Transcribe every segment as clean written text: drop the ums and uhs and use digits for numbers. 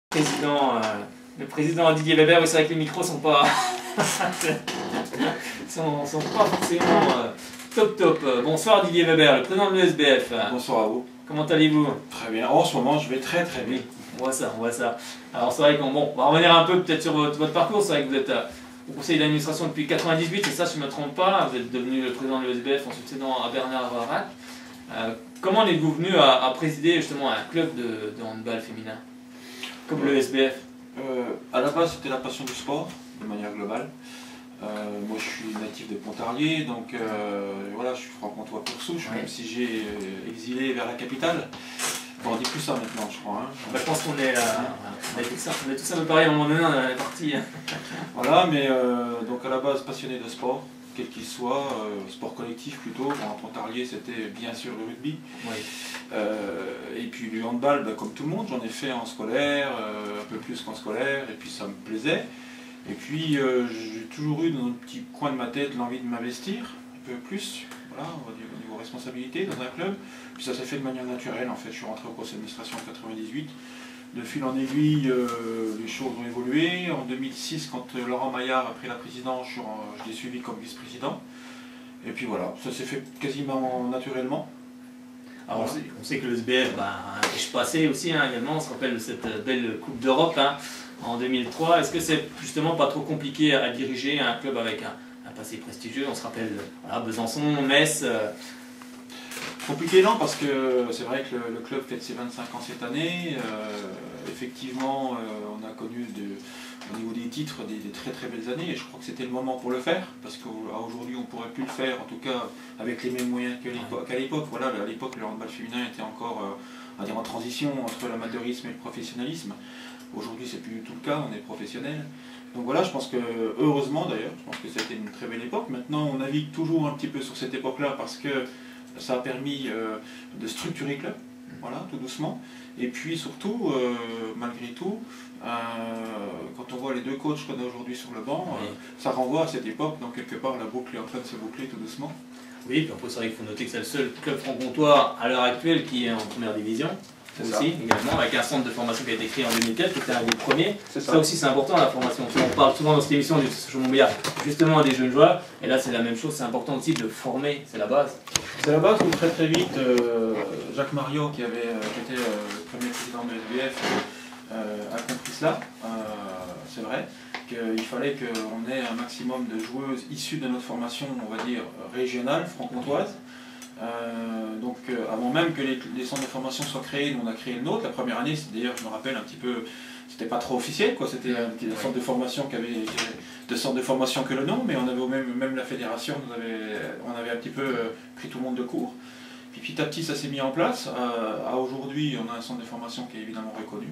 Le président Didier Weber, c'est vrai que les micros sont pas, sont pas forcément top. Bonsoir Didier Weber, le président de l'ESBF. Bonsoir à vous. Comment allez-vous? Très bien. En ce moment, je vais très bien. Oui, on voit ça. Alors c'est vrai qu'on va revenir un peu peut-être sur votre parcours. C'est vrai que vous êtes au conseil d'administration depuis 98, et ça, si je ne me trompe pas, vous êtes devenu le président de l'ESBF en succédant à Bernard Rack. Comment êtes-vous venu à présider justement un club de handball féminin comme le SBF? À la base, c'était la passion du sport, de manière globale. Moi, je suis natif de Pontarlier, donc voilà, je suis franc-comtois pour souche, même si j'ai exilé vers la capitale. Bon, on dit plus ça maintenant, je crois. Hein. Bah, je pense qu'on est, on est tous un peu pareil à un moment donné, on est parti. Voilà, mais donc à la base, passionné de sport, quel qu'il soit, sport collectif plutôt. Bon, à Pontarlier, c'était bien sûr le rugby. Oui. Et puis du handball, bah, comme tout le monde, j'en ai fait en scolaire, un peu plus qu'en scolaire, et puis ça me plaisait. Et puis j'ai toujours eu dans un petit coin de ma tête l'envie de m'investir, un peu plus, voilà, on va dire, au niveau responsabilité dans un club. Puis ça s'est fait de manière naturelle, en fait, je suis rentré au conseil d'administration en 98. De fil en aiguille, les choses ont évolué. En 2006, quand Laurent Maillard a pris la présidence, je l'ai suivi comme vice-président. Et puis voilà, ça s'est fait quasiment naturellement. Alors on sait que le SBF a un riche passé aussi également, on se rappelle de cette belle Coupe d'Europe en 2003. Est-ce que c'est justement pas trop compliqué à diriger un club avec un passé prestigieux? On se rappelle voilà, Besançon, Metz. Compliqué non, parce que c'est vrai que le club fête ses 25 ans cette année. Effectivement, on a connu au niveau des titres des très belles années, et je crois que c'était le moment pour le faire, parce qu'aujourd'hui on ne pourrait plus le faire, en tout cas avec les mêmes moyens qu'à l'époque. Voilà, à l'époque le handball féminin était encore en transition entre l'amateurisme et le professionnalisme. Aujourd'hui c'est plus du tout le cas, on est professionnel. Donc voilà, je pense que, heureusement d'ailleurs, je pense que c'était une très belle époque. Maintenant on navigue toujours un petit peu sur cette époque-là, parce que ça a permis de structurer le club, voilà, tout doucement. Et puis surtout, malgré tout, quand on voit les deux coachs qu'on a aujourd'hui sur le banc, ça renvoie à cette époque, donc quelque part la boucle est en train de se boucler tout doucement. Oui, puis après c'est vrai qu'il faut noter que c'est le seul club franc-comtois à l'heure actuelle qui est en première division. Aussi, également, avec un centre de formation qui a été créé en 2004, qui était un des premiers. Ça aussi c'est important la formation. On parle souvent dans cette émission du Montbéliard justement des jeunes joueurs, et là c'est la même chose, c'est important aussi de former, c'est la base. C'est la base où très vite, Jacques Mariot, qui était le premier président de l'ESBF, a compris cela. C'est vrai qu'il fallait qu'on ait un maximum de joueuses issues de notre formation, on va dire, régionale, franc-comtoise. Donc avant même que les centres de formation soient créés, nous on a créé le nôtre. La première année, d'ailleurs je me rappelle un petit peu, c'était pas trop officiel, quoi. C'était un centre de formation qui avait de centres de formation que le nom, mais on avait même la fédération, on avait un petit peu pris tout le monde de court. Puis petit à petit ça s'est mis en place. À aujourd'hui on a un centre de formation qui est évidemment reconnu.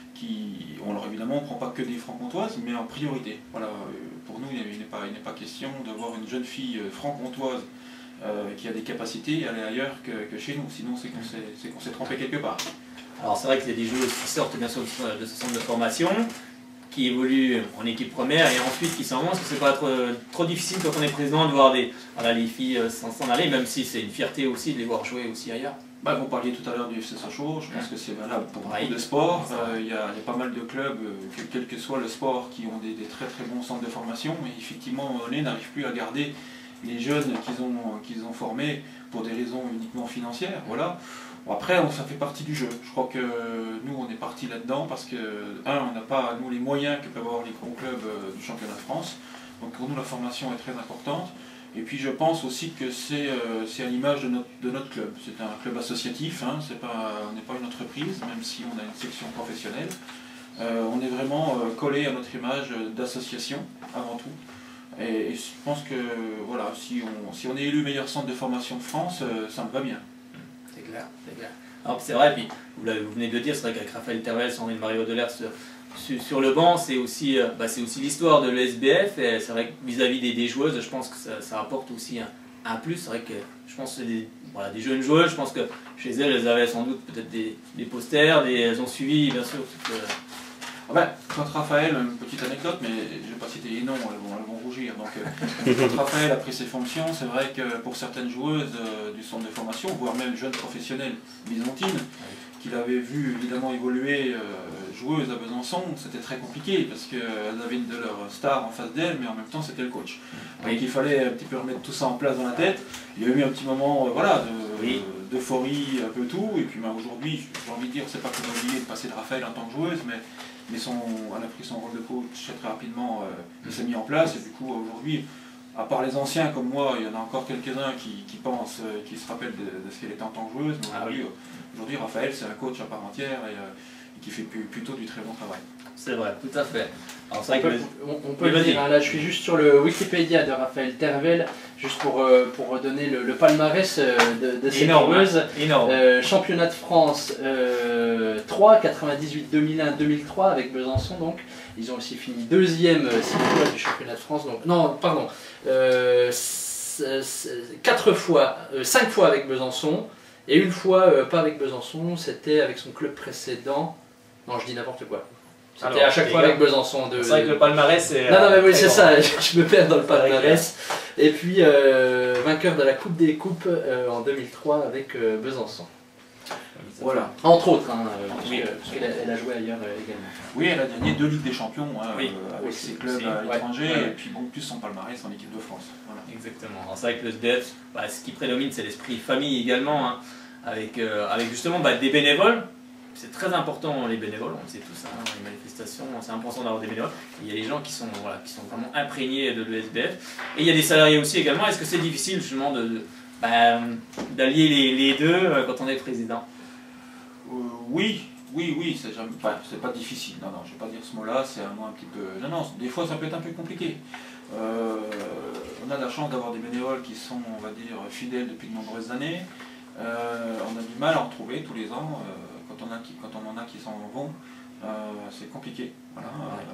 Alors évidemment on ne prend pas que des franc-comtoises, mais en priorité. Voilà, pour nous il n'est pas question de voir une jeune fille franc-comtoise qui a des capacités à aller ailleurs que chez nous, sinon c'est qu'on s'est trompé quelque part. Alors c'est vrai qu'il y a des joueurs qui sortent bien sûr de ce centre de formation, qui évoluent en équipe première et ensuite qui s'en vont, parce que c'est pas trop difficile quand on est président de voir les filles s'en aller, même si c'est une fierté aussi de les voir jouer aussi ailleurs. Bah, vous parliez tout à l'heure du FC Sochaux, je pense que c'est valable pour beaucoup de sports. Il y a pas mal de clubs, quel que soit le sport, qui ont des très bons centres de formation, mais effectivement on n'arrive plus à garder les jeunes qu'ils ont formés pour des raisons uniquement financières. Voilà. Bon, après, ça fait partie du jeu. Je crois que nous, on est partis là-dedans parce que, on n'a pas, nous, les moyens que peuvent avoir les gros clubs du championnat de France. Donc pour nous, la formation est très importante. Et puis je pense aussi que c'est à l'image de notre club. C'est un club associatif, on n'est pas une entreprise, même si on a une section professionnelle. On est vraiment collé à notre image d'association, avant tout. Et je pense que voilà, si on est élu meilleur centre de formation de France, ça me va bien. C'est clair. Alors c'est vrai, puis vous venez de le dire, c'est vrai qu'avec Raphaël Tervel, Sandrine Marie-Audelert sur le banc, c'est aussi l'histoire de l'ESBF, et c'est vrai que vis-à-vis des joueuses, je pense que ça apporte aussi un plus. C'est vrai que je pense que c'est des jeunes joueuses, je pense que chez elles avaient sans doute peut-être des posters, elles ont suivi bien sûr Quand Raphaël, une petite anecdote, mais je ne vais pas citer les noms, elles vont rougir. Donc, quand Raphaël a pris ses fonctions, c'est vrai que pour certaines joueuses du centre de formation, voire même jeunes professionnels byzantines, qu'il avait vu évidemment évoluer joueuses à Besançon, c'était très compliqué parce qu'elles avaient une de leurs stars en face d'elles, mais en même temps c'était le coach. Donc il fallait un petit peu remettre tout ça en place dans la tête. Il y a eu un petit moment d'euphorie, un peu tout, et puis aujourd'hui, j'ai envie de dire, c'est pas qu'on a oublié de passer de Raphaël en tant que joueuse, mais elle a pris son rôle de coach très rapidement, il s'est mis en place, et du coup aujourd'hui, à part les anciens comme moi, il y en a encore quelques-uns qui pensent, qui se rappellent de ce qu'elle était en tant que joueuse, mais aujourd'hui Raphaël c'est un coach à part entière et qui fait plutôt du très bon travail. C'est vrai, tout à fait. Alors, on peut le dire, hein, là je suis juste sur le Wikipédia de Raphaël Tervel, juste pour donner le palmarès de cette joueuse. Championnat de France 3, 98, 2001, 2003 avec Besançon donc. Ils ont aussi fini deuxième 6 fois du championnat de France. Donc, non, pardon. 5 fois avec Besançon et une fois pas avec Besançon, c'était avec son club précédent. Non, je dis n'importe quoi. C'était à chaque fois avec Besançon. C'est vrai que le palmarès c'est... Non, mais oui, c'est ça, je me perds dans le palmarès. Et puis, vainqueur de la Coupe des Coupes en 2003 avec Besançon. Voilà. Entre autres, hein, parce qu'elle a joué ailleurs également. Oui, elle a gagné 2 Ligues des Champions avec ses clubs à l'étranger et puis bon, plus son palmarès en équipe de France. Voilà. Exactement. C'est vrai que le SDF, ce qui prédomine, c'est l'esprit famille également, hein, avec justement des bénévoles. C'est très important les bénévoles, on le sait tous, hein, les manifestations, c'est important d'avoir des bénévoles. Il y a des gens qui sont vraiment imprégnés de l'ESBF. Et il y a des salariés aussi également. Est-ce que c'est difficile justement d'allier les deux quand on est président? Oui, c'est pas difficile. Non, je ne vais pas dire ce mot-là, c'est un mot un petit peu... Non, des fois ça peut être un peu compliqué. On a la chance d'avoir des bénévoles qui sont, on va dire, fidèles depuis de nombreuses années. On a du mal à en trouver tous les ans. Quand on en a qui s'en vont, c'est compliqué. Voilà.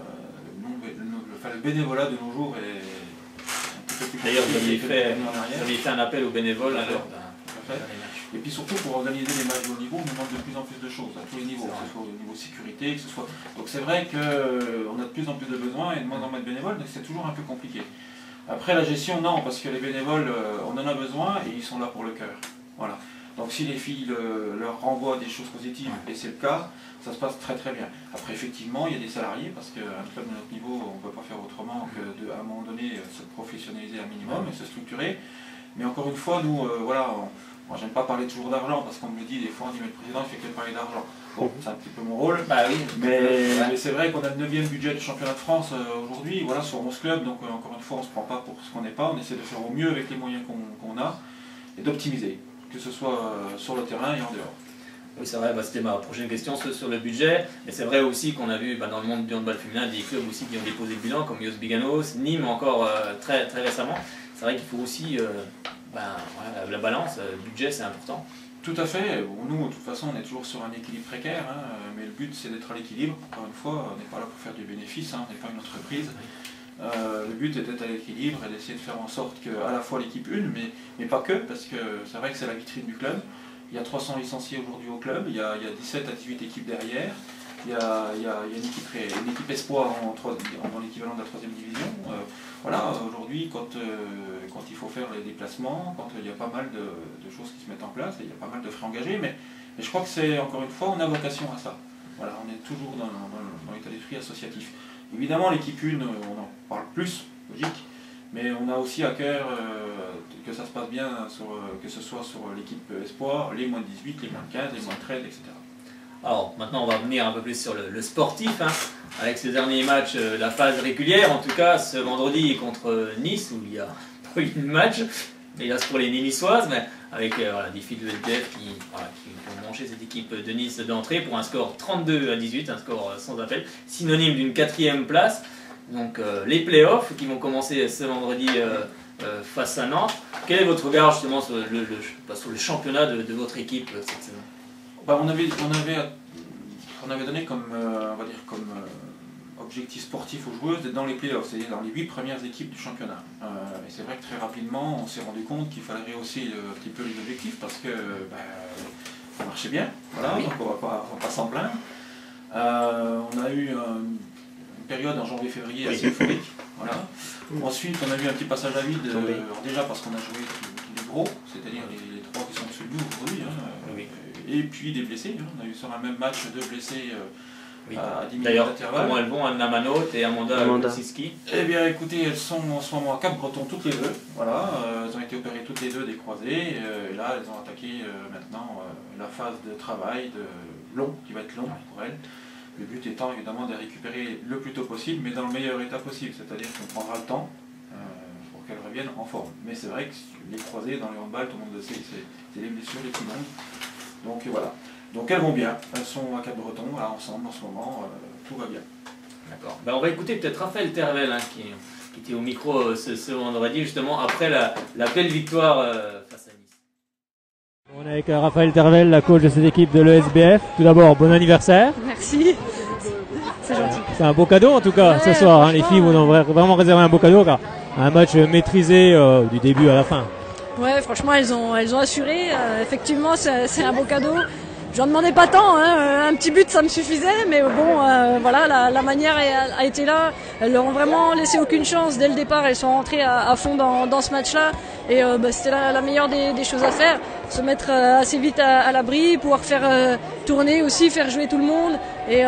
Le bénévolat de nos jours est un peu plus compliqué. D'ailleurs, vous aviez fait un appel aux bénévoles alors. Et puis surtout pour organiser les matchs de haut niveau, on demande de plus en plus de choses à tous les niveaux, que ce soit au niveau sécurité, que ce soit... Donc c'est vrai qu'on a de plus en plus de besoins et de moins en moins de bénévoles, donc c'est toujours un peu compliqué. Après la gestion, non, parce que les bénévoles, on en a besoin et ils sont là pour le cœur. Voilà. Donc si les filles leur renvoient des choses positives, et c'est le cas, ça se passe très très bien. Après effectivement, il y a des salariés, parce qu'un club de notre niveau, on ne peut pas faire autrement que à un moment donné se professionnaliser un minimum et se structurer. Mais encore une fois, nous, moi j'aime pas parler toujours d'argent, parce qu'on me le dit des fois, on dit mais le président il fait que parler d'argent. Bon, c'est un petit peu mon rôle, mais c'est vrai qu'on a le 9e budget du championnat de France aujourd'hui, voilà, sur 11 clubs, donc encore une fois on ne se prend pas pour ce qu'on n'est pas, on essaie de faire au mieux avec les moyens qu'on a, et d'optimiser, que ce soit sur le terrain et en dehors. Oui, c'est vrai, c'était ma prochaine question sur le budget. Mais c'est vrai aussi qu'on a vu dans le monde du handball féminin des clubs aussi qui ont déposé le bilan, comme Yos Biganos, Nîmes encore très récemment. C'est vrai qu'il faut aussi la balance, le budget c'est important. Tout à fait. Nous, de toute façon, on est toujours sur un équilibre précaire, hein, mais le but c'est d'être à l'équilibre. Encore une fois, on n'est pas là pour faire du bénéfice, hein, on n'est pas une entreprise. Le but est d'être à l'équilibre et d'essayer de faire en sorte qu'à la fois l'équipe une, mais pas que, parce que c'est vrai que c'est la vitrine du club. Il y a 300 licenciés aujourd'hui au club, il y a 17 à 18 équipes derrière, il y a une équipe espoir dans l'équivalent de la 3e division. Voilà, aujourd'hui, quand il faut faire les déplacements, quand il y a pas mal de choses qui se mettent en place, et il y a pas mal de frais engagés, mais je crois que c'est, encore une fois, on a vocation à ça. Voilà, on est toujours dans l'état d'esprit associatif. Évidemment, l'équipe 1, on en parle plus, logique, mais on a aussi à cœur que ça se passe bien, que ce soit sur l'équipe espoir, les moins de 18, les moins de 15, les moins de 13, etc. Alors maintenant on va revenir un peu plus sur le sportif, hein, avec ce dernier match, la phase régulière, en tout cas ce vendredi contre Nice, où il n'y a pas eu de match, hélas pour les Niçoises, mais avec des filles de SDF qui ont mangé cette équipe de Nice d'entrée pour un score 32-18, un score sans appel, synonyme d'une 4e place. Donc les playoffs qui vont commencer ce vendredi face à Nantes. Quel est votre regard justement sur le championnat de votre équipe cette saison? On avait donné comme objectif sportif aux joueuses d'être dans les playoffs, c'est-à-dire dans les 8 premières équipes du championnat. Et c'est vrai que très rapidement, on s'est rendu compte qu'il fallait rehausser un petit peu les objectifs parce que ça marchait bien, voilà, donc on va pas s'en plaindre. On a eu une période en janvier-février assez euphorique. Voilà. Ensuite, on a eu un petit passage à vide, déjà parce qu'on a joué tous les gros, c'est-à-dire les 3 qui sont au-dessus de nous aujourd'hui. Et puis des blessés. On a eu sur un même match 2 blessés à 10 minutes d'intervalle. Comment elles vont, Anna Manot et Amanda Siski? Eh bien écoutez, elles sont en ce moment à Cap-Breton toutes les deux. Voilà, elles ont été opérées toutes les deux des croisés. Et là, elles ont attaqué maintenant la phase de travail qui va être long pour elles. Le but étant évidemment de récupérer le plus tôt possible, mais dans le meilleur état possible. C'est-à-dire qu'on prendra le temps pour qu'elles reviennent en forme. Mais c'est vrai que les croisés dans le handball, tout le monde le sait, c'est les blessures les plus longues. Donc voilà. Donc elles vont bien, elles sont à Cap-Breton, là ensemble en ce moment, tout va bien. D'accord. Ben, on va écouter peut-être Raphaël Tervel qui était au micro ce vendredi justement après la belle victoire face à Nice. On est avec Raphaël Tervel, la coach de cette équipe de l'ESBF. Tout d'abord, bon anniversaire. Merci, c'est gentil. C'est un beau cadeau en tout cas ce soir. Les filles vous ont vraiment réservé un beau cadeau car un match maîtrisé du début à la fin. Ouais, franchement, elles ont assuré. Effectivement, c'est un beau cadeau. J'en demandais pas tant, un petit but ça me suffisait, mais bon, voilà, la manière a été là. Elles leur ont vraiment laissé aucune chance dès le départ. Elles sont rentrées à fond dans ce match-là, et c'était la meilleure des choses à faire. Se mettre assez vite à l'abri, pouvoir faire tourner aussi, faire jouer tout le monde. Et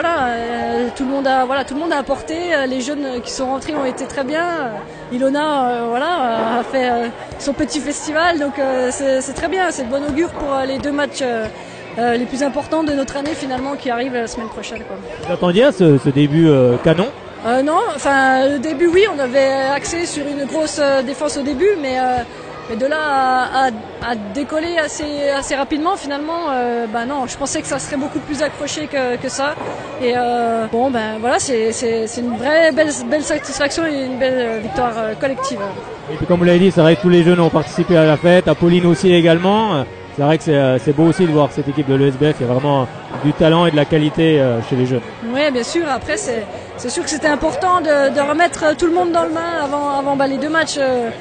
tout le monde a apporté. Les jeunes qui sont rentrés ont été très bien. Ilona, a fait son petit festival, donc c'est très bien. C'est de bon augure pour les 2 matchs. Les plus importants de notre année finalement qui arrivent la semaine prochaine. Vous attendiez à ce début canon? Non, enfin le début oui, on avait axé sur une grosse défense au début, mais de là à décoller assez rapidement finalement, non, je pensais que ça serait beaucoup plus accroché que ça. Et c'est une vraie belle satisfaction et une belle victoire collective. Et puis comme vous l'avez dit, c'est vrai que tous les jeunes ont participé à la fête, Apolline aussi également. C'est vrai que c'est beau aussi de voir cette équipe de l'ESBF, il y a vraiment du talent et de la qualité chez les jeunes. Oui, bien sûr, après c'est sûr que c'était important de remettre tout le monde dans le bain avant les 2 matchs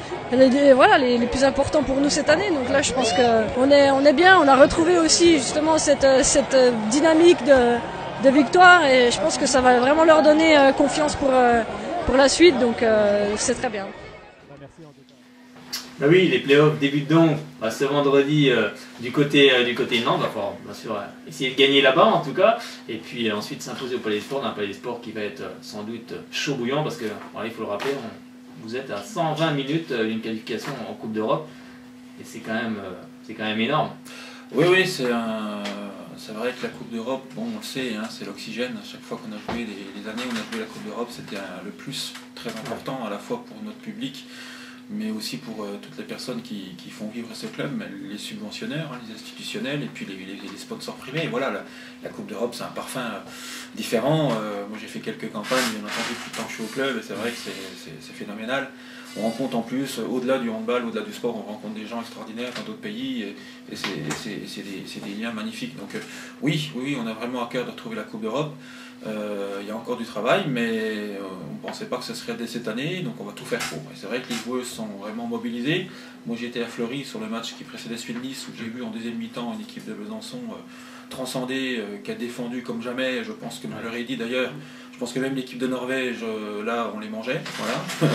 les plus importants pour nous cette année. Donc là je pense qu'on est bien, on a retrouvé aussi justement cette dynamique de victoire, et je pense que ça va vraiment leur donner confiance pour la suite, donc c'est très bien. Merci en tout cas. Ah oui, les playoffs débutent donc ce vendredi du côté de Nantes. Il va falloir bien sûr essayer de gagner là-bas en tout cas, et puis ensuite s'imposer au Palais des Sports, un Palais des Sports qui va être sans doute chaud bouillant, parce que il faut le rappeler, vous êtes à 120 minutes d'une qualification en Coupe d'Europe, et c'est quand même énorme. Oui, c'est vrai que la Coupe d'Europe, bon, on le sait, c'est l'oxygène. À chaque fois qu'on a joué, les années où on a joué la Coupe d'Europe, c'était le plus très important, à la fois pour notre public, mais aussi pour toutes les personnes qui font vivre ce club, les subventionneurs, les institutionnels, et puis les sponsors privés. Et voilà, la Coupe d'Europe, c'est un parfum différent. Moi, j'ai fait quelques campagnes, bien entendu, tout le temps que je suis au club, et c'est vrai que c'est phénoménal. On rencontre en plus, au-delà du handball, au-delà du sport, on rencontre des gens extraordinaires dans d'autres pays, et c'est des liens magnifiques. Donc oui, on a vraiment à cœur de retrouver la Coupe d'Europe. Il y a encore du travail, mais on ne pensait pas que ce serait dès cette année, donc on va tout faire pour. Et c'est vrai que les joueuses sont vraiment mobilisées. Moi j'étais à Fleury sur le match qui précédait celui de Nice, où j'ai vu en deuxième mi-temps une équipe de Besançon transcender, qui a défendu comme jamais. Je pense que je leur ai dit d'ailleurs, je pense que même l'équipe de Norvège, là on les mangeait, voilà.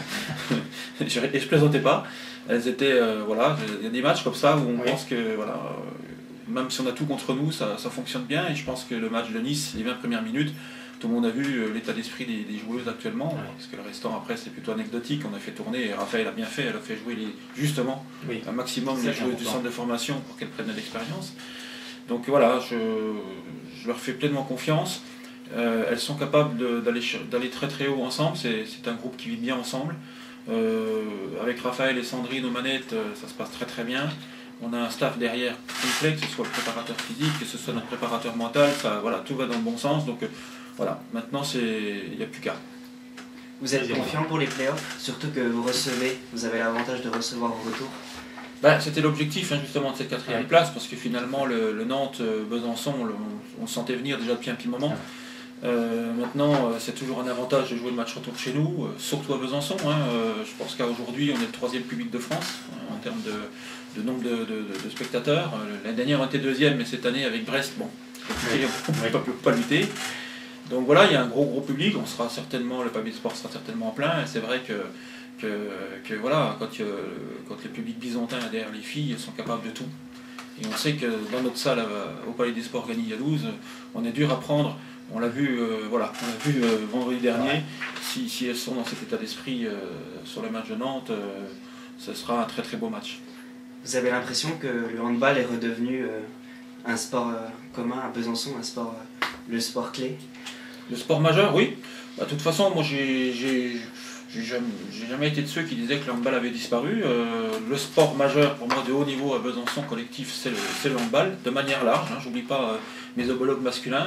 Et je plaisantais pas. Elles étaient, il y a des matchs comme ça où on pense que, même si on a tout contre nous, ça fonctionne bien. Et je pense que le match de Nice, les 20 premières minutes, tout le monde a vu l'état d'esprit des joueuses actuellement, parce que le restant après c'est plutôt anecdotique. On a fait tourner, et Raphaël a bien fait, elle a fait jouer un maximum les joueuses du centre de formation pour qu'elles prennent de l'expérience. Donc voilà, je leur fais pleinement confiance. Elles sont capables d'aller très très haut ensemble, c'est un groupe qui vit bien ensemble. Avec Raphaël et Sandrine aux manettes, ça se passe très très bien. On a un staff derrière complet, que ce soit le préparateur physique, que ce soit notre préparateur mental, tout va dans le bon sens. Donc maintenant il n'y a plus qu'à. Vous êtes confiant pour les playoffs, surtout que vous avez l'avantage de recevoir au retour? C'était l'objectif justement de cette 4e place, parce que finalement le Nantes-Besançon, on le sentait venir déjà depuis un petit moment. Maintenant, c'est toujours un avantage de jouer le match retour chez nous, surtout à Besançon. Je pense qu'aujourd'hui, on est le 3e public de France en termes de nombre de spectateurs. L'année dernière, on était 2e, mais cette année, avec Brest, bon, on ne peut pas lutter. Donc voilà, il y a un gros public. Le Palais des Sports sera certainement plein. Et c'est vrai que voilà, quand les publics byzantins derrière les filles, elles sont capables de tout. Et on sait que dans notre salle au Palais des Sports Gagny-Yalouz, on est dur à prendre. On l'a vu, vendredi dernier. Si elles sont dans cet état d'esprit sur le match de Nantes, ce sera un très beau match. Vous avez l'impression que le handball est redevenu un sport commun à Besançon, le sport clé? Le sport majeur, oui. De toute façon, moi j'ai jamais été de ceux qui disaient que le handball avait disparu. Le sport majeur pour moi de haut niveau à Besançon collectif, c'est le handball, de manière large. J'oublie pas mes homologues masculins.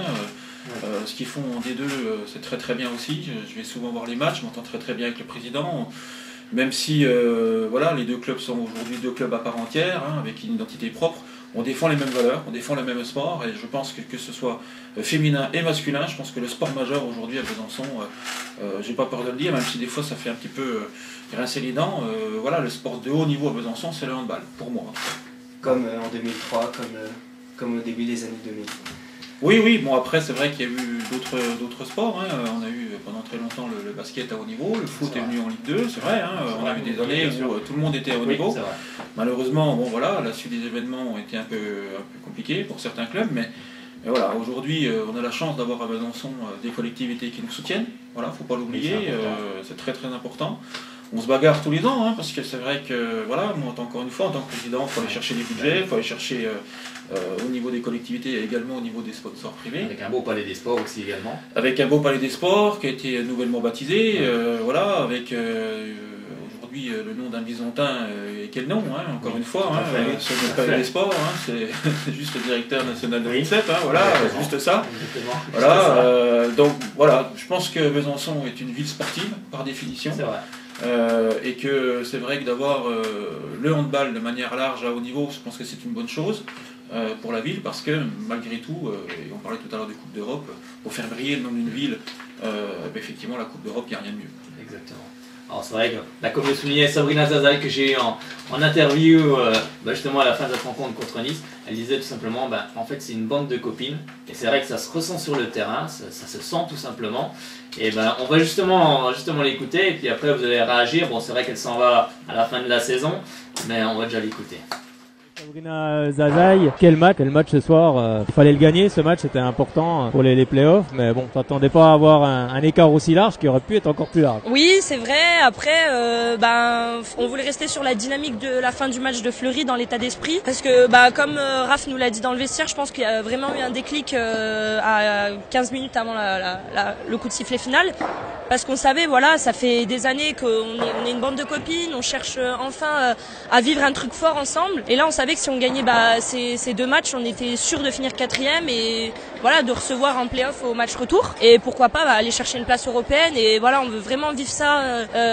Ce qu'ils font en D2, c'est très bien aussi. Je vais souvent voir les matchs, je m'entends très bien avec le président. Même si les deux clubs sont aujourd'hui 2 clubs à part entière, avec une identité propre, on défend les mêmes valeurs, on défend le même sport, et je pense que ce soit féminin et masculin, je pense que le sport majeur aujourd'hui à Besançon, j'ai pas peur de le dire, même si des fois ça fait un petit peu grincer les dents, le sport de haut niveau à Besançon, c'est le handball, pour moi. Comme en 2003, comme au début des années 2000. Oui, bon après c'est vrai qu'il y a eu d'autres sports, on a eu pendant très longtemps le basket à haut niveau, le foot est venu en Ligue 2, c'est vrai, on a eu des années où tout le monde était à haut niveau. Malheureusement, la suite des événements ont été un peu compliquée pour certains clubs, mais voilà, aujourd'hui on a la chance d'avoir à Besançon des collectivités qui nous soutiennent, faut pas l'oublier, c'est très important. On se bagarre tous les ans, parce que c'est vrai que, moi, encore une fois, en tant que président, il faut aller chercher des budgets, il faut aller chercher au niveau des collectivités et également au niveau des sponsors privés. Avec un beau palais des sports aussi également. Avec un beau palais des sports qui a été nouvellement baptisé, avec aujourd'hui le nom d'un byzantin, et quel nom, encore une fois, sur le palais des sports, c'est juste le directeur national de l'INSEP, c'est juste ça. Donc voilà, je pense que Besançon est une ville sportive, par définition. C'est vrai. Et que c'est vrai que d'avoir le handball de manière large à haut niveau, je pense que c'est une bonne chose pour la ville, parce que malgré tout, et on parlait tout à l'heure de Coupe d'Europe, pour faire briller le nom d'une ville, effectivement la Coupe d'Europe, il n'y a rien de mieux. Exactement. Alors c'est vrai que, comme le soulignait Sabrina Zazaï, que j'ai eu en interview justement à la fin de cette rencontre contre Nice, elle disait tout simplement, en fait c'est une bande de copines, et c'est vrai que ça se ressent sur le terrain, ça se sent tout simplement, et on va justement l'écouter, et puis après vous allez réagir. Bon, c'est vrai qu'elle s'en va à la fin de la saison, mais on va déjà l'écouter. Sabrina Zazaï, quel match ce soir, il fallait le gagner, ce match c'était important pour les playoffs, mais bon, t'attendais pas à avoir un écart aussi large qui aurait pu être encore plus large. Oui, c'est vrai, après on voulait rester sur la dynamique de la fin du match de Fleury dans l'état d'esprit, parce que comme Raph nous l'a dit dans le vestiaire, je pense qu'il y a vraiment eu un déclic à 15 minutes avant le coup de sifflet final, parce qu'on savait, ça fait des années qu'on est une bande de copines, on cherche enfin à vivre un truc fort ensemble, et là on savait que si on gagnait ces 2 matchs, on était sûr de finir 4e et de recevoir un play-off au match retour, et pourquoi pas aller chercher une place européenne, et on veut vraiment vivre ça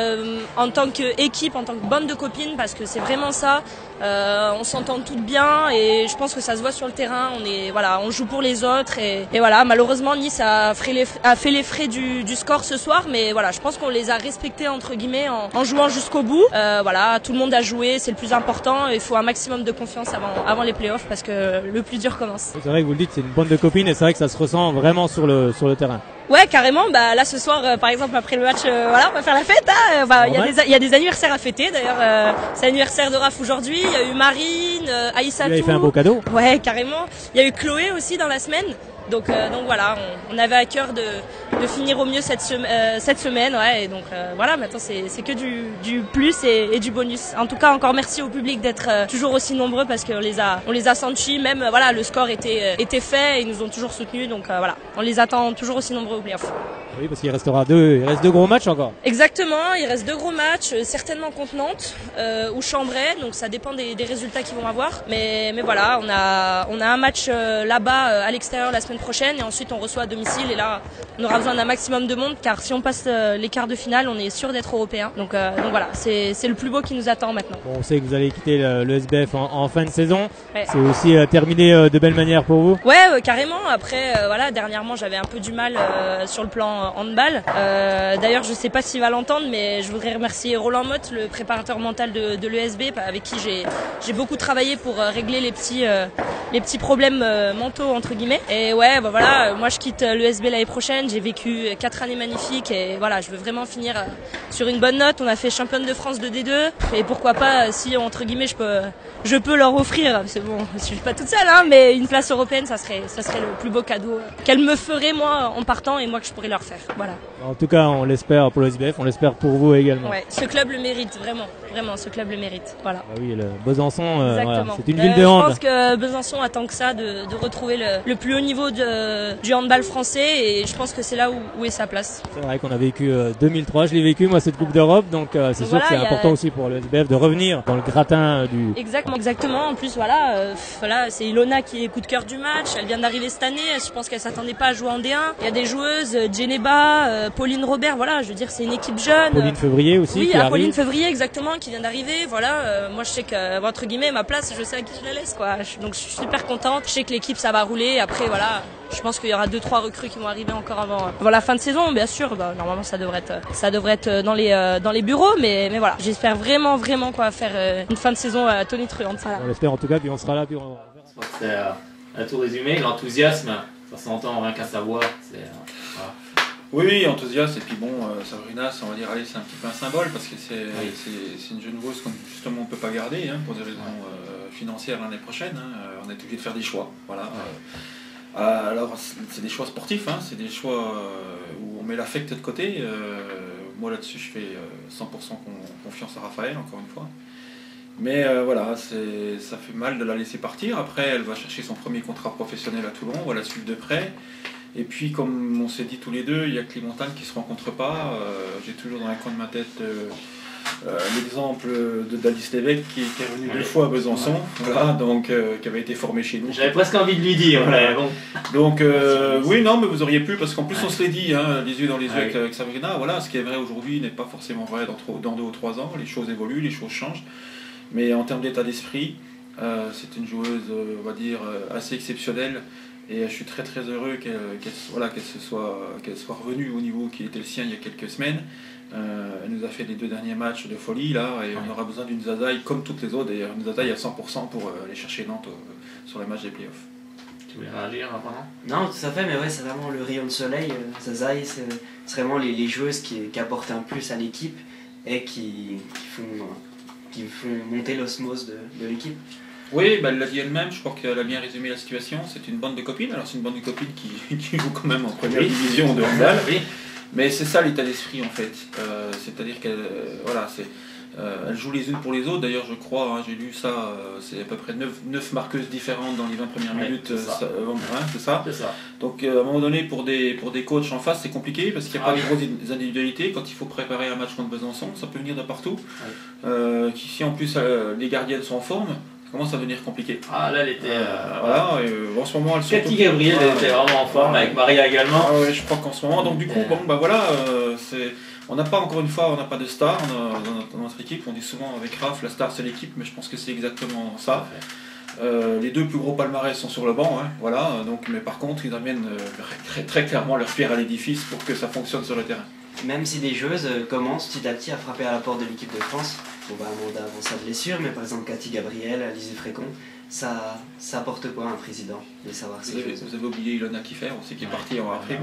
en tant qu'équipe, en tant que bande de copines, parce que c'est vraiment ça. On s'entend toutes bien, et je pense que ça se voit sur le terrain. On joue pour les autres, et malheureusement Nice a fait les frais du score ce soir, mais je pense qu'on les a respectés entre guillemets en jouant jusqu'au bout. Tout le monde a joué, c'est le plus important. Il faut un maximum de confiance avant les playoffs, parce que le plus dur commence. C'est vrai que vous le dites, c'est une bande de copines, et c'est vrai que ça se ressent vraiment sur le terrain. Ouais, carrément. Là ce soir, par exemple, après le match, on va faire la fête. Il y a des anniversaires à fêter. D'ailleurs, c'est l'anniversaire de Raph aujourd'hui. Il y a eu Marine, Aïssatou. Tu avais fait un beau cadeau. Ouais, carrément. Il y a eu Chloé aussi dans la semaine. Donc on avait à cœur de finir au mieux cette semaine, et donc maintenant c'est que du plus et du bonus. En tout cas, encore merci au public d'être toujours aussi nombreux, parce qu'on les a sentis, même le score était fait, et ils nous ont toujours soutenus, donc on les attend toujours aussi nombreux au playoff. Oui, parce qu'il reste 2 gros matchs encore. Exactement, il reste 2 gros matchs, certainement contre Nantes ou Chambray, donc ça dépend des résultats qu'ils vont avoir. Mais voilà, on a un match là-bas à l'extérieur la semaine prochaine et ensuite on reçoit à domicile et là on aura besoin d'un maximum de monde car si on passe les quarts de finale, on est sûr d'être européen. Donc voilà, c'est le plus beau qui nous attend maintenant. Bon, on sait que vous allez quitter le SBF en fin de saison. Ouais. C'est aussi terminé de belle manière pour vous? Ouais, carrément. Après, voilà, dernièrement j'avais un peu du mal sur le plan handball. D'ailleurs, je sais pas s'il va l'entendre, mais je voudrais remercier Roland Motte, le préparateur mental de l'ESB, avec qui j'ai beaucoup travaillé pour régler les petits problèmes mentaux entre guillemets. Et ouais, bah voilà, moi je quitte l'ESB l'année prochaine. J'ai vécu 4 années magnifiques et voilà, je veux vraiment finir sur une bonne note. On a fait championne de France de D2 et pourquoi pas si entre guillemets je peux leur offrir, c'est bon, je suis pas toute seule, hein, mais une place européenne, ça serait le plus beau cadeau qu'elle me ferait moi en partant et moi que je pourrais leur faire. Voilà. En tout cas, on l'espère pour le SBF, on l'espère pour vous également. Ouais, ce club le mérite, vraiment, ce club le mérite. Voilà. Ah oui, Besançon, voilà, c'est une ville de hand. Je pense que Besançon attend que ça, de retrouver le plus haut niveau du handball français et je pense que c'est là où est sa place. C'est vrai qu'on a vécu 2003, je l'ai vécu moi cette Coupe d'Europe, donc c'est sûr que c'est important aussi pour le SBF de revenir dans le gratin du... Exactement. En plus, voilà, c'est Ilona qui est coup de cœur du match. Elle vient d'arriver cette année. Je pense qu'elle s'attendait pas à jouer en D1. Il y a des joueuses, Geneba, Pauline Robert. Voilà, je veux dire, c'est une équipe jeune. Pauline Février aussi. Oui, Pauline Février, exactement, qui vient d'arriver. Voilà, moi je sais que entre guillemets ma place, je sais à qui je la laisse, quoi. Donc je suis super contente. Je sais que l'équipe ça va rouler. Après, voilà. Je pense qu'il y aura 2-3 recrues qui vont arriver encore avant la fin de saison, bien sûr. Bah, normalement, ça devrait être dans les bureaux, mais voilà. J'espère vraiment quoi faire une fin de saison tonitruante. Voilà. On l'espère en tout cas, puis on sera là, puis on verra. Je crois que c'est à tout résumé, l'enthousiasme, ça s'entend rien qu'à savoir. Voilà. Oui, enthousiasme, et puis bon, Sabrina, on va dire, allez, c'est un petit peu un symbole parce que c'est une jeune joueuse qu'on justement on ne peut pas garder pour des raisons financières l'année prochaine. On est obligé de faire des choix. Voilà. Alors, c'est des choix sportifs, c'est des choix où on met l'affect de côté. Moi là-dessus, je fais 100% confiance à Raphaël, encore une fois. Mais voilà, ça fait mal de la laisser partir. Après, elle va chercher son premier contrat professionnel à Toulon, on va la suivre de près. Et puis, comme on s'est dit tous les deux, il y a que les montagnes qui ne se rencontrent pas. J'ai toujours dans les coins de ma tête l'exemple de Dalis Lévesque qui est revenu 2 fois à Besançon, voilà, donc, qui avait été formé chez nous. J'avais presque envie de lui dire. Voilà. Mais bon. Donc, oui, non, mais vous auriez pu, parce qu'en plus on se l'est dit, les yeux dans les yeux avec Sabrina, voilà, ce qui est vrai aujourd'hui n'est pas forcément vrai dans 2 ou 3 ans. Les choses évoluent, les choses changent. Mais en termes d'état d'esprit, c'est une joueuse, on va dire, assez exceptionnelle. Et je suis très heureux qu'elle soit revenue au niveau qui était le sien il y a quelques semaines. Elle nous a fait les 2 derniers matchs de folie là, et on aura besoin d'une Zazaï comme toutes les autres, d'ailleurs une Zazaï à 100% pour aller chercher Nantes sur les matchs des playoffs. Tu voulais réagir apparemment? Non, tout à fait, mais ouais, c'est vraiment le rayon de soleil. Zazaï, c'est vraiment les joueuses qui apportent un plus à l'équipe et qui font monter l'osmose de l'équipe. Oui, elle l'a dit elle-même, je crois qu'elle a bien résumé la situation. C'est une bande de copines, alors c'est une bande de copines qui joue quand même en première division de handball. Oui. Mais c'est ça l'état d'esprit en fait. C'est-à-dire qu'elle elle joue les unes pour les autres. D'ailleurs, je crois, j'ai lu ça, c'est à peu près 9 marqueuses différentes dans les 20 premières minutes. C'est ça. Donc à un moment donné, pour des coachs en face, c'est compliqué parce qu'il n'y a pas de grosses individualités. Quand il faut préparer un match contre Besançon, ça peut venir de partout. Si en plus les gardiennes sont en forme, ça commence à devenir compliqué. Ah là, elle était... voilà, en ce moment, elle Cathy Gabriel, elle était vraiment en forme, avec Maria également. Ah ouais, je crois qu'en ce moment, donc du coup, voilà, on n'a pas, encore une fois, on n'a pas de star dans notre équipe. On dit souvent avec Raph, la star c'est l'équipe, mais je pense que c'est exactement ça. Les 2 plus gros palmarès sont sur le banc, voilà, donc, mais par contre, ils amènent très clairement leur pierre à l'édifice pour que ça fonctionne sur le terrain. Même si des joueuses commencent petit à petit à frapper à la porte de l'équipe de France, Amanda avant sa blessure, mais par exemple Cathy Gabriel, Alizé Frécon, ça apporte quoi un président de savoir ces choses? Vous avez oublié Ilona Kiffer aussi qui est partie en avril.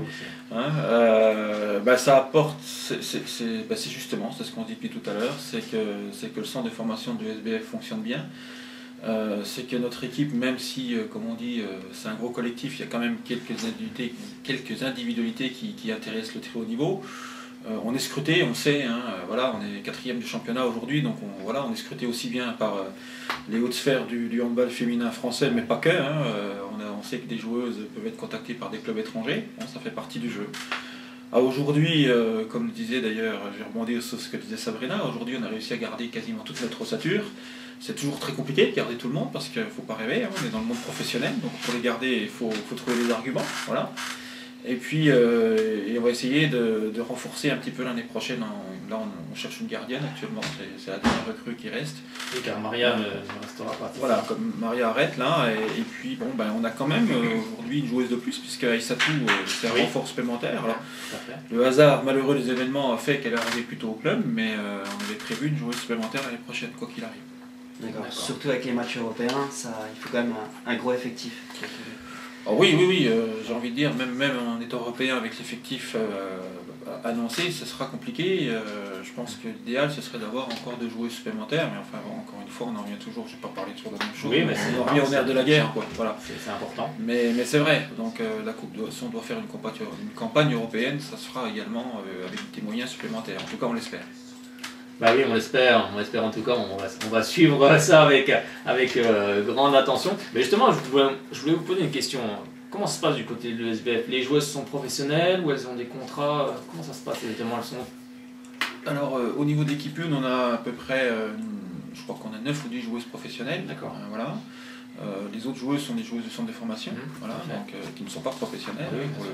Ça apporte, c'est justement, c'est ce qu'on dit depuis tout à l'heure, c'est que le centre de formation du SBF fonctionne bien. C'est que notre équipe, même si, comme on dit, c'est un gros collectif, il y a quand même quelques individualités qui intéressent le très haut niveau. On est scruté, on sait, voilà, on est 4e du championnat aujourd'hui, donc on est scruté aussi bien par les hautes sphères du handball féminin français, mais pas que. On sait que des joueuses peuvent être contactées par des clubs étrangers, ça fait partie du jeu. Aujourd'hui, comme le disait d'ailleurs, j'ai rebondi sur ce que disait Sabrina, aujourd'hui on a réussi à garder quasiment toute notre ossature. C'est toujours très compliqué de garder tout le monde parce qu'il ne faut pas rêver, hein, on est dans le monde professionnel, donc pour les garder il faut trouver des arguments. Voilà. Et puis on va essayer de renforcer un petit peu l'année prochaine. Là on cherche une gardienne actuellement, c'est la dernière recrue qui reste. Oui, car Maria ne restera pas. Voilà, comme Maria arrête là, et puis bon, on a quand même aujourd'hui une joueuse de plus, puisque Aïssatou c'est un renfort supplémentaire. Alors, le hasard malheureux des événements a fait qu'elle est arrivée plutôt au club, mais on avait prévu une joueuse supplémentaire l'année prochaine, quoi qu'il arrive. D'accord. Surtout avec les matchs européens, il faut quand même un gros effectif. Oh oui, j'ai envie de dire, même en étant européen avec l'effectif annoncé, ce sera compliqué. Je pense que l'idéal, ce serait d'avoir encore 2 joueuses supplémentaires, mais enfin, bon, encore une fois, on en revient toujours, je ne vais pas parler toujours de la même chose, oui, mais on revient au nerf de la guerre, quoi. Voilà. C'est important. Mais c'est vrai, donc la Coupe si on doit faire une campagne européenne, ça se fera également avec des moyens supplémentaires, en tout cas on l'espère. Bah oui, on l'espère en tout cas, on va suivre ça avec grande attention. Mais justement, je voulais vous poser une question. Comment ça se passe du côté de l'ESBF? Les joueuses sont professionnelles ou elles ont des contrats? Comment ça se passe exactement? Alors au niveau d'équipe 1, on a à peu près, je crois qu'on a 9 ou 10 joueuses professionnelles. D'accord. Voilà. Les autres joueuses sont des joueuses de centre de formation, voilà, donc, qui ne sont pas professionnelles,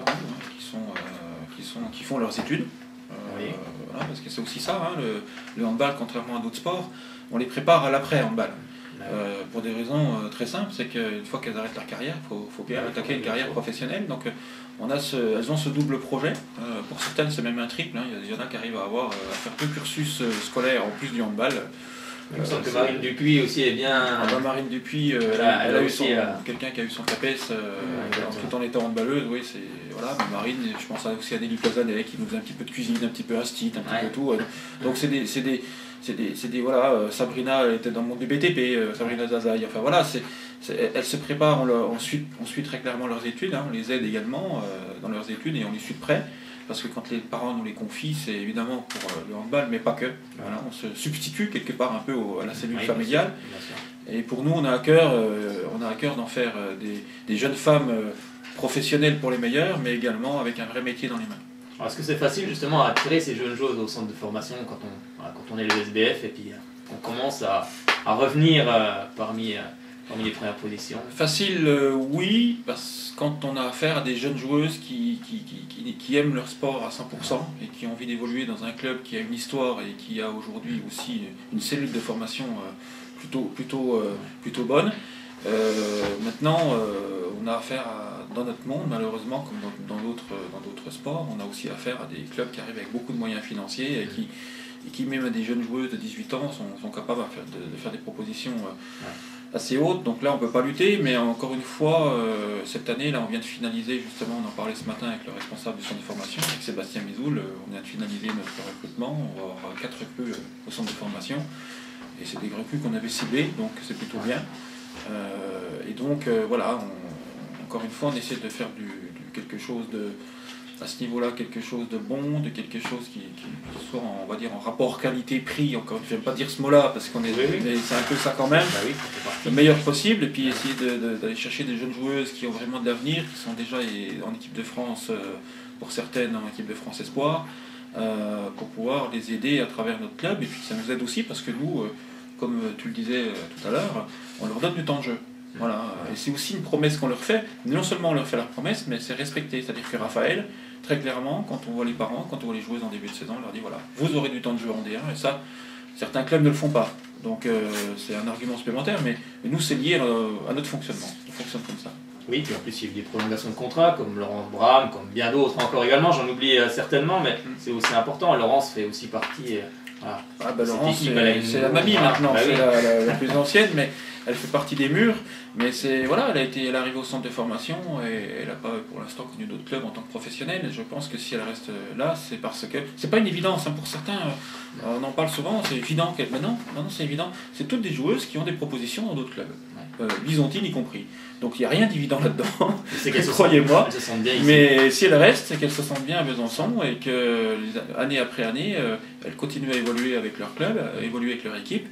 qui font leurs études. Voilà, parce que c'est aussi ça, hein, le handball, contrairement à d'autres sports, on les prépare à l'après-handball. Pour des raisons très simples, c'est qu'une fois qu'elles arrêtent leur carrière, il faut bien attaquer une carrière professionnelle. Donc elles ont ce double projet. Pour certaines, c'est même un triple. Hein. Il y en a qui arrivent à faire 2 cursus scolaires en plus du handball. Il me semble que Marine Dupuis aussi est bien. Marine Dupuis, elle a eu quelqu'un qui a eu son CAPES tout en étant handballeuse. Oui, voilà. Mais Marine, je pense aussi à Nelly Pozanet qui nous faisait un petit peu de cuisine, un petit peu instit, un petit peu tout. Donc voilà, Sabrina elle était dans le monde du BTP, Sabrina Zazaï. Enfin voilà, elles se préparent, on suit très clairement leurs études, hein, on les aide également dans leurs études et on les suit de près. Parce que quand les parents nous les confient, c'est évidemment pour le handball, mais pas que. Voilà, on se substitue quelque part un peu à la cellule familiale. Et pour nous, on a à cœur d'en faire des jeunes femmes professionnelles pour les meilleurs, mais également avec un vrai métier dans les mains. Alors, est-ce que c'est facile justement à attirer ces jeunes joueuses au centre de formation quand on est le SBF et puis on commence à revenir parmi les premières positions? Facile, oui, parce que quand on a affaire à des jeunes joueuses qui aiment leur sport à 100% et qui ont envie d'évoluer dans un club qui a une histoire et qui a aujourd'hui aussi une cellule de formation plutôt bonne. Maintenant, on a affaire dans notre monde, malheureusement, comme dans d'autres sports, on a aussi affaire à des clubs qui arrivent avec beaucoup de moyens financiers et qui même à des jeunes joueuses de 18 ans, sont capables de faire des propositions assez hautes. Donc là, on ne peut pas lutter, mais encore une fois, cette année, là, on vient de finaliser, justement, on en parlait ce matin avec le responsable du centre de formation, avec Sébastien Mizoul, on vient de finaliser notre recrutement, on va avoir 4 recrues au centre de formation, et c'est des recrues qu'on avait ciblées, donc c'est plutôt bien. Et donc, voilà, encore une fois, on essaie de faire quelque chose à ce niveau-là, quelque chose de bon, de quelque chose qui soit, on va dire, en rapport qualité-prix. Encore une fois, je n'aime pas dire ce mot-là, parce qu'on est, mais c'est un peu ça quand même, le meilleur possible, et puis essayer d'aller chercher des jeunes joueuses qui ont vraiment de l'avenir, qui sont déjà en équipe de France, pour certaines en équipe de France Espoir, pour pouvoir les aider à travers notre club. Et puis ça nous aide aussi parce que nous, comme tu le disais tout à l'heure, on leur donne du temps de jeu. Voilà. Et c'est aussi une promesse qu'on leur fait. Non seulement on leur fait la promesse, mais c'est respecté. C'est-à-dire que Raphaël, très clairement, quand on voit les parents, quand on voit les joueuses en début de saison, on leur dit voilà, vous aurez du temps de jeu en D1, et ça, certains clubs ne le font pas. Donc c'est un argument supplémentaire, mais nous c'est lié à notre fonctionnement. On fonctionne comme ça. Oui, puis en plus il y a eu des prolongations de contrat, comme Laurence Bram, comme bien d'autres encore également, j'en oublie certainement, mais c'est aussi important. Laurence fait aussi partie. Voilà. Laurence, c'est la mamie maintenant, c'est la plus ancienne, mais elle fait partie des murs. Mais voilà, elle est arrivée au centre de formation et elle n'a pas pour l'instant connu d'autres clubs en tant que professionnelle. Et je pense que si elle reste là, c'est parce que c'est pas une évidence, hein, pour certains. On en parle souvent, c'est évident qu'elle. Mais non, c'est évident. C'est toutes des joueuses qui ont des propositions dans d'autres clubs, Byzantine y compris. Donc il n'y a rien d'évident là-dedans, croyez-moi. Mais si elle reste, c'est qu'elle se sente bien à Besançon et que année après année, elles continuent à évoluer avec leur club, à évoluer avec leur équipe.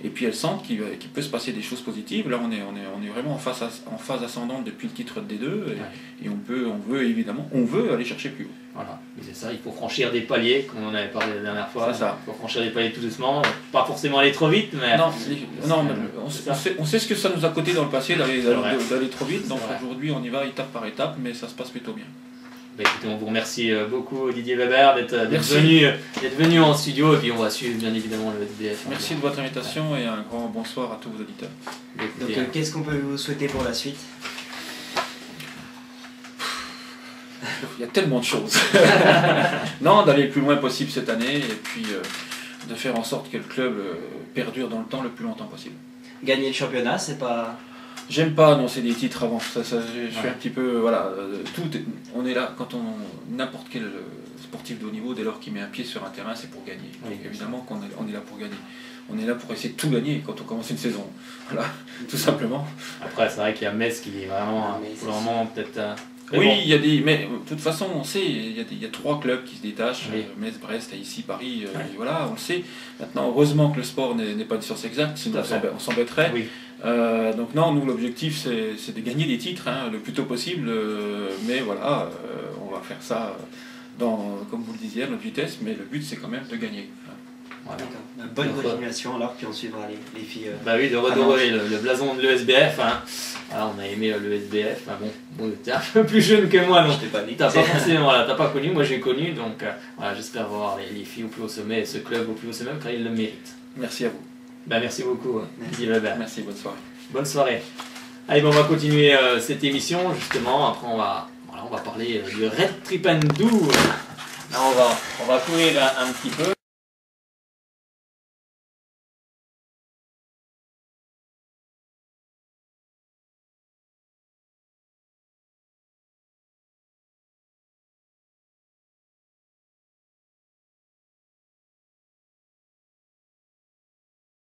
et puis elles sentent qu'il peut se passer des choses positives. Là, on est vraiment en phase ascendante depuis le titre de D2, et on veut aller chercher plus haut. Voilà, c'est ça, il faut franchir des paliers, comme on avait parlé la dernière fois. Il faut franchir des paliers tout doucement, pas forcément aller trop vite, mais... On sait ce que ça nous a coûté dans le passé d'aller trop vite, donc aujourd'hui on y va étape par étape, mais ça se passe plutôt bien. Bah écoutez, on vous remercie beaucoup Didier Weber d'être venu en studio, et puis on va suivre bien évidemment le SBF. Merci de votre invitation et un grand bonsoir à tous vos auditeurs. Donc qu'est-ce qu'on peut vous souhaiter pour la suite? Il y a tellement de choses. Non, d'aller le plus loin possible cette année, et puis de faire en sorte que le club perdure dans le temps le plus longtemps possible. Gagner le championnat, c'est pas... J'aime pas annoncer des titres avant, je suis un petit peu, voilà, on est là, quand n'importe quel sportif de haut niveau, dès lors qu'il met un pied sur un terrain, c'est pour gagner. Donc évidemment qu'on est là pour gagner. On est là pour essayer de tout gagner quand on commence une saison. Voilà, tout simplement. Après, c'est vrai qu'il y a Metz qui est vraiment peut-être... Oui, il y a mais de toute façon, on sait, il y a 3 clubs qui se détachent, Metz, Brest, ici, Paris, et voilà, on le sait. Maintenant, heureusement que le sport n'est pas une science exacte, sinon on s'embêterait. Oui. Donc non, nous, l'objectif, c'est de gagner des titres, le plus tôt possible, mais voilà, on va faire ça comme vous le disiez, à notre vitesse, mais le but, c'est quand même de gagner. Voilà. Bonne continuation alors, puis on suivra les filles. Bah oui, de redorer le blason de l'ESBF. Alors, on a aimé l'ESBF, bon, t'es un peu plus jeune que moi, donc t'as pas forcément, t'as pas connu, moi j'ai connu, donc voilà, j'espère voir les filles au plus haut sommet et ce club au plus haut sommet car ils le méritent. Merci à vous. Bah merci beaucoup, Didier Weber. Merci, bonne soirée. Bonne soirée. Allez, on va continuer cette émission, justement, après on va parler du Red Tripendou. Là on va courir un petit peu.